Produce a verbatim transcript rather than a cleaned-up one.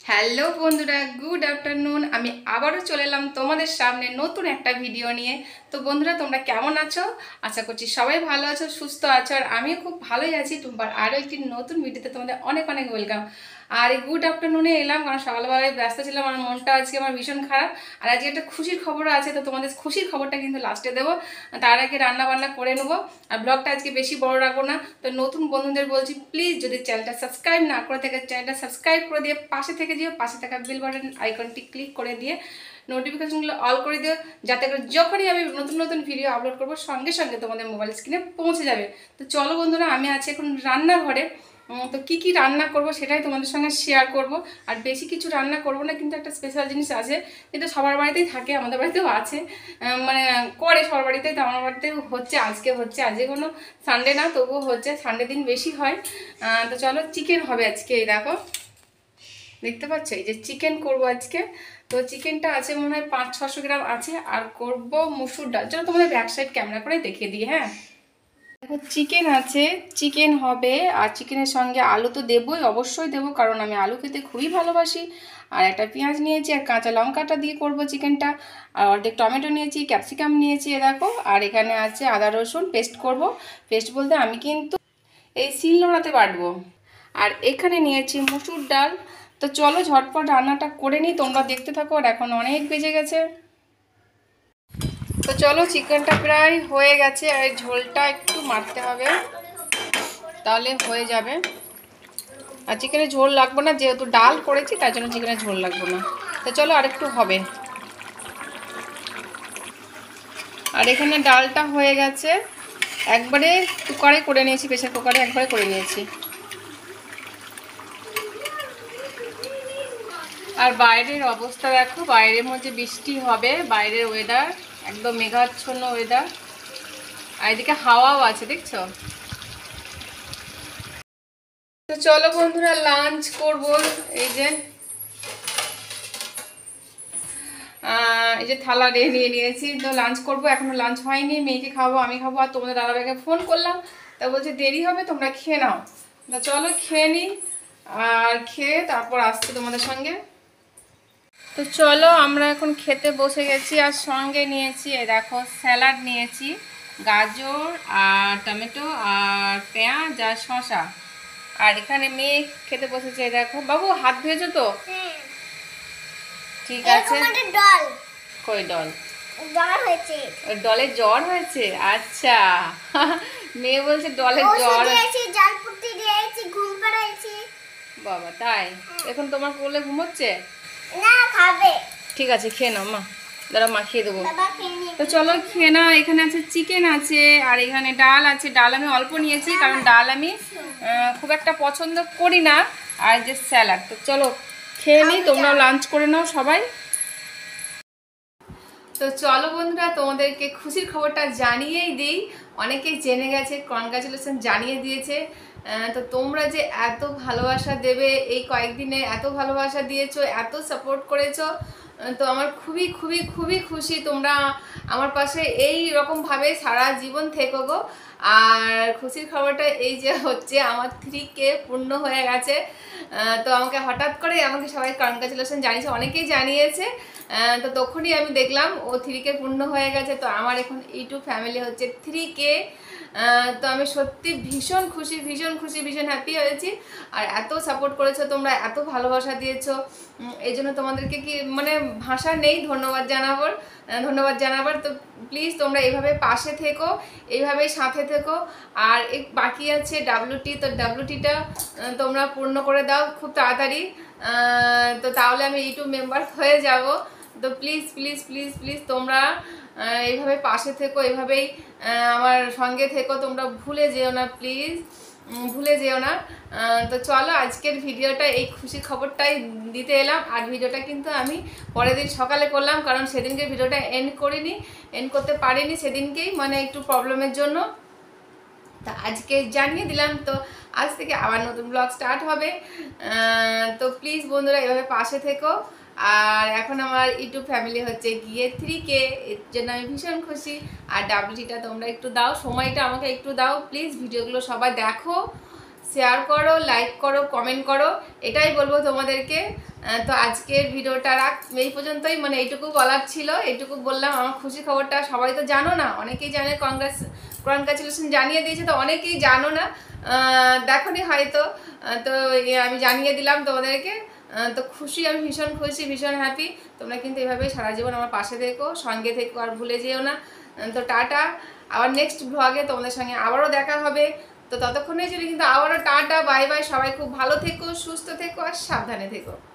Hello বন্ধুরা, good afternoon. আমি আবারও চলে এলাম তোমাদের সামনে নতুন একটা ভিডিও নিয়ে। তো বন্ধুরা, তোমরা কেমন আছো? আশা করছি সবাই ভালো আছো, সুস্থ আছো, আর আমিও খুব ভালোই আছি। তোমার আরও একটি নতুন ভিডিওতে তোমাদের অনেক অনেক ওয়েলকাম। আর এই গুড আফটারনুনে এলাম কারণ সকালবেলায় ব্যস্ত ছিলাম, আমার মনটা আজকে আমার ভীষণ খারাপ। আর আজকে একটা খুশির খবর আছে, তো তোমাদের খুশির খবরটা কিন্তু লাস্টে দেবো। তার আগে রান্না বান্না করে নেবো। আর ব্লগটা আজকে বেশি বড় রাখবো না। তো নতুন বন্ধুদের বলছি, প্লিজ যদি চ্যানেলটা সাবস্ক্রাইব না করে থাকে, চ্যানেলটা সাবস্ক্রাইব করে দিয়ে পাশে থেকে দিও, পাশে থাকা বেল বাটন আইকনটি ক্লিক করে দিয়ে নোটিফিকেশনগুলো অল করে দিও, যাতে করে যখনই আমি নতুন নতুন ভিডিও আপলোড করবো সঙ্গে সঙ্গে তোমাদের মোবাইল স্ক্রিনে পৌঁছে যাবে। তো চলো বন্ধুরা, আমি আছি এখন রান্নাঘরে। তো কি কি রান্না করব সেটাই তোমাদের সঙ্গে শেয়ার করব। আর বেশি কিছু রান্না করব না, কিন্তু একটা স্পেশাল জিনিস আছে যেটা সবার বাড়িতেই থাকে, আমাদের বাড়িতেও আছে, মানে করে সবার বাড়িতেই। তো আমার বাড়িতেও হচ্ছে, আজকে হচ্ছে। আজকে কোনো সানডে না, তবুও হচ্ছে, সানডে দিন বেশি হয়। তো চলো, চিকেন হবে আজকে। এই দেখো, দেখতে পাচ্ছ, এই যে চিকেন করব আজকে। তো চিকেনটা আছে মনে হয় পাঁচ ছশো গ্রাম আছে। আর করব মুসুর ডাল। চলো তোমাদের ব্যাক সাইড ক্যামেরা করে দেখিয়ে দিই। হ্যাঁ দেখো, চিকেন আছে, চিকেন হবে। আর চিকেনের সঙ্গে আলু তো দেবই, অবশ্যই দেবো, কারণ আমি আলু খেতে খুবই ভালোবাসি। আর একটা পেঁয়াজ নিয়েছি, আর কাঁচা লঙ্কাটা দিয়ে করব চিকেনটা। আর অর্ধেক টমেটো নিয়েছি, ক্যাপসিকাম নিয়েছি, এ দেখো। আর এখানে আছে আদা রসুন পেস্ট করব। পেস্ট বলতে আমি কিন্তু এই শিলনোড়াতে বাটবো। আর এখানে নিয়েছি মুসুর ডাল। তো চলো ঝটপট রান্নাটা করে নিই, তোমরা দেখতে থাকো। আর এখন অনেক বেজে গেছে। তো চলো, চিকেনটা প্রায় হয়ে গেছে, আর ঝোলটা একটু মারতে হবে, তাহলে হয়ে যাবে। আর চিকেনের ঝোল লাগবে না, যেহেতু ডাল করেছি তার জন্য চিকেনের ঝোল লাগবে না। তো চলো, আরেকটু হবে। আর এখানে ডালটা হয়ে গেছে, একবারে কুকারে করে নিয়েছি, প্রেসার কুকারে একবারে করে নিয়েছি। আর বাইরের অবস্থা দেখো, বাইরের মধ্যে বৃষ্টি হবে, বাইরের ওয়েদার একদম মেঘাচ্ছন্ন ওয়েদার। আর এদিকে হাওয়াও আছে, দেখছো। তো চলো বন্ধুরা, লাঞ্চ করব। এই যে এই যে থালা নিয়ে নিয়ে নিয়েছি, তো লাঞ্চ করব। এখনো লাঞ্চ হয়নি, মেয়েকে খাবো, আমি খাবো। আর তোমাদের দাদাভাইকে ফোন করলাম, তা বলছে দেরি হবে, তোমরা খেয়ে নাও। তা চলো খেয়ে নিই, আর খেয়ে তারপর আসছি তোমাদের সঙ্গে। তো চলো, আমরা এখন খেতে বসে গেছি। আর সঙ্গে নিয়েছি, এই দেখো, স্যালাড নিয়েছি, গাজর আর টমেটো আর পেঁয়াজ আর শসা। আর এখানে মেয়ে খেতে বসেছে, এই দেখো। বাবু হাত ধুয়েছো তো? ঠিক আছে। কই ডল? জ্বর হয়েছে। ডলের জ্বর হয়েছে, আচ্ছা। মেয়ে বলছে ডলের জ্বর। বাবা, তাই? এখন তোমার কোলে ঘুমোচ্ছে? না, খাবে। ঠিক আছে, খেয়ে নাও মা, দাঁড়া মা খেয়ে দেবো। তো চলো খেয়ে নাও। এখানে আছে চিকেন আছে, আর এখানে ডাল আছে। ডাল আমি অল্প নিয়েছি, কারণ ডাল আমি খুব একটা পছন্দ করি না। আর যে স্যালাড। তো চলো খেয়ে নিই, তোমরাও লাঞ্চ করে নাও সবাই। তো চলো বন্ধুরা, তোমাদেরকে খুশির খবরটা জানিয়েই দিই। অনেকেই জেনে গেছে, কনগ্রাচুলেশন জানিয়ে দিয়েছে। তো তোমরা যে এত ভালোবাসা দেবে, এই কয়েকদিনে এত ভালোবাসা দিয়েছো, এত সাপোর্ট করেছো, তো আমার খুবই খুবই খুবই খুশি। তোমরা আমার পাশে এই রকমভাবে সারা জীবন থেকো গো। আর খুশির খবরটা এই যে হচ্ছে, আমার থ্রি কে পূর্ণ হয়ে গেছে। তো আমাকে হঠাৎ করে আমাকে সবাই কনগ্রাচুলেশন জানিয়েছে, অনেকেই জানিয়েছে। তো তখনই আমি দেখলাম ও থ্রি কে পূর্ণ হয়ে গেছে। তো আমার এখন ইউটিউব ফ্যামিলি হচ্ছে থ্রি কে। তো আমি সত্যি ভীষণ খুশি, ভীষণ খুশি, ভীষণ হ্যাপি হয়েছি। আর এত সাপোর্ট করেছো তোমরা, এত ভালোবাসা দিয়েছো, এই জন্য তোমাদেরকে কি মানে ভাষা নেই ধন্যবাদ জানাবার, ধন্যবাদ জানাবার। তো প্লিজ তোমরা এইভাবে পাশে থেকো, এইভাবেই সাথে থেকো। আর এক বাকি আছে ডাব্লিউটি, তো ডাব্লিউটিটা তোমরা পূর্ণ করে দাও খুব তাড়াতাড়ি। তো তাহলে আমি ইউটিউব মেম্বার হয়ে যাব। তো প্লিজ প্লিজ প্লিজ প্লিজ তোমরা এইভাবে পাশে থেকো, এইভাবেই আমার সঙ্গে থেকো, তোমরা ভুলে যেও না, প্লিজ ভুলে যেও না। তো চলো, আজকের ভিডিওটা এই খুশি খবরটাই দিতে এলাম। আর ভিডিওটা কিন্তু আমি পরের দিন সকালে করলাম, কারণ সেদিনকে ভিডিওটা এন্ড করিনি, এন্ড করতে পারিনি সেদিনকেই, মানে একটু প্রবলেমের জন্য। তা আজকে জানিয়ে দিলাম। তো আজ থেকে আবার নতুন ব্লগ স্টার্ট হবে। তো প্লিজ বন্ধুরা এভাবে পাশে থেকো। আর এখন আমার ইউটিউব ফ্যামিলি হচ্ছে গিয়ে থ্রি কে, এর জন্য আমি ভীষণ খুশি। আর ডাব্লিউটিটা তোমরা একটু দাও, সময়টা আমাকে একটু দাও প্লিজ, ভিডিওগুলো সবাই দেখো, শেয়ার করো, লাইক করো, কমেন্ট করো, এটাই বলবো তোমাদেরকে। তো আজকের ভিডিওটা রাখ এই পর্যন্তই, মানে এইটুকু বলার ছিল, এইটুকু বললাম। আমার খুশি খবরটা সবাই তো জানো না, অনেকেই জানে, কংগ্রেস কনগ্রাচুলেশন জানিয়ে দিয়েছে, তো অনেকেই জানো না, দেখোনি হয়তো, তো আমি জানিয়ে দিলাম তোমাদেরকে। তো খুশি, আমি ভীষণ খুশি, ভীষণ হ্যাপি। তোমরা কিন্তু এভাবেই সারা জীবন আমার পাশে থেকো, সঙ্গে থেকো, আর ভুলে যেও না। তো টাটা, আবার নেক্সট ব্লগে তোমাদের সঙ্গে আবারও দেখা হবে। তো ততক্ষণের জন্য কিন্তু আবারও টাটা, বাই বাই। সবাই খুব ভালো থেকো, সুস্থ থেকো আর সাবধানে থেকো।